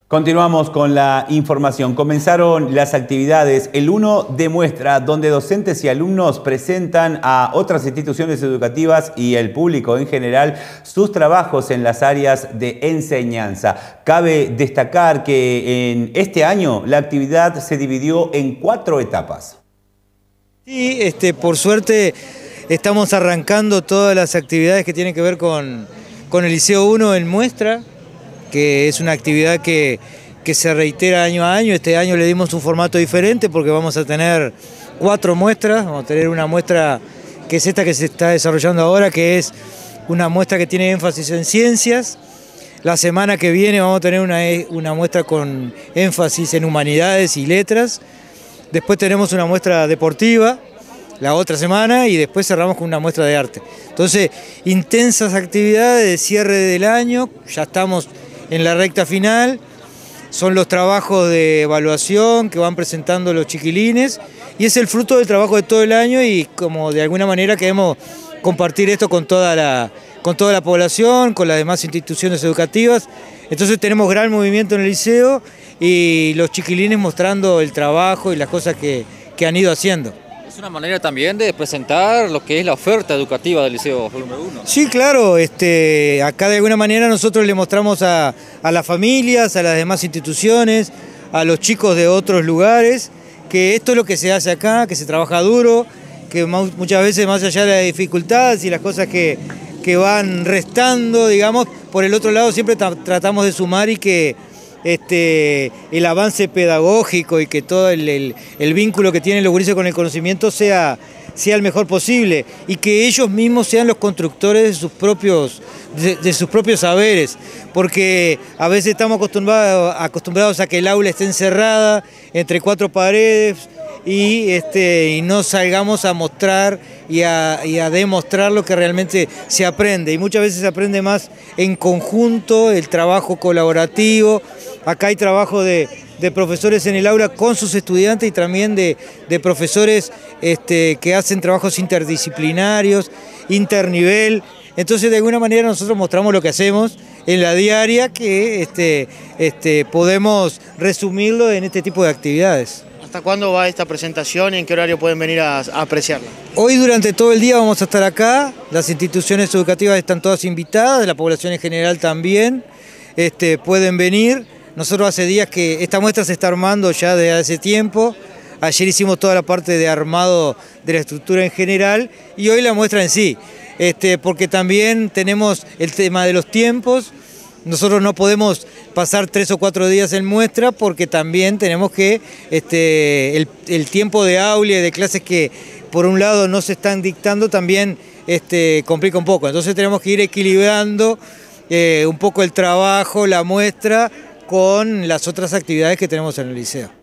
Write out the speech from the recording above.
Continuamos con la información. Comenzaron las actividades. El 1 de muestra, donde docentes y alumnos presentan a otras instituciones educativas y el público en general sus trabajos en las áreas de enseñanza. Cabe destacar que en este año la actividad se dividió en 4 etapas. Sí, por suerte estamos arrancando todas las actividades que tienen que ver con el Liceo 1 en muestra, que es una actividad que se reitera año a año. Este año le dimos un formato diferente porque vamos a tener 4 muestras. Vamos a tener una muestra que es esta que se está desarrollando ahora, que es una muestra que tiene énfasis en ciencias. La semana que viene vamos a tener una muestra con énfasis en humanidades y letras. Después tenemos una muestra deportiva la otra semana y después cerramos con una muestra de arte. Entonces, intensas actividades de cierre del año, ya estamos en la recta final, son los trabajos de evaluación que van presentando los chiquilines y es el fruto del trabajo de todo el año y como de alguna manera queremos compartir esto con toda la población, con las demás instituciones educativas. Entonces tenemos gran movimiento en el liceo y los chiquilines mostrando el trabajo y las cosas que han ido haciendo. Es una manera también de presentar lo que es la oferta educativa del Liceo número 1. Sí, claro, acá de alguna manera nosotros le mostramos a las familias, a las demás instituciones, a los chicos de otros lugares, que esto es lo que se hace acá, que se trabaja duro, que muchas veces más allá de las dificultades y las cosas que van restando, digamos, por el otro lado siempre tratamos de sumar y que el avance pedagógico y que todo el vínculo que tienen los gurises con el conocimiento sea el mejor posible y que ellos mismos sean los constructores de sus propios saberes, porque a veces estamos acostumbrados a que el aula esté encerrada entre 4 paredes y no salgamos a mostrar y a demostrar lo que realmente se aprende, y muchas veces se aprende más en conjunto, el trabajo colaborativo. Acá hay trabajo de profesores en el aula con sus estudiantes y también de profesores que hacen trabajos interdisciplinarios, internivel. Entonces de alguna manera nosotros mostramos lo que hacemos en la diaria, que podemos resumirlo en este tipo de actividades. ¿Hasta cuándo va esta presentación y en qué horario pueden venir a apreciarla? Hoy durante todo el día vamos a estar acá, las instituciones educativas están todas invitadas, la población en general también, pueden venir. Nosotros hace días que esta muestra se está armando ya desde hace tiempo. Ayer hicimos toda la parte de armado de la estructura en general y hoy la muestra en sí, porque también tenemos el tema de los tiempos. Nosotros no podemos pasar 3 o 4 días en muestra porque también tenemos que el tiempo de aula y de clases que por un lado no se están dictando también complica un poco. Entonces tenemos que ir equilibrando un poco el trabajo, la muestra, con las otras actividades que tenemos en el liceo.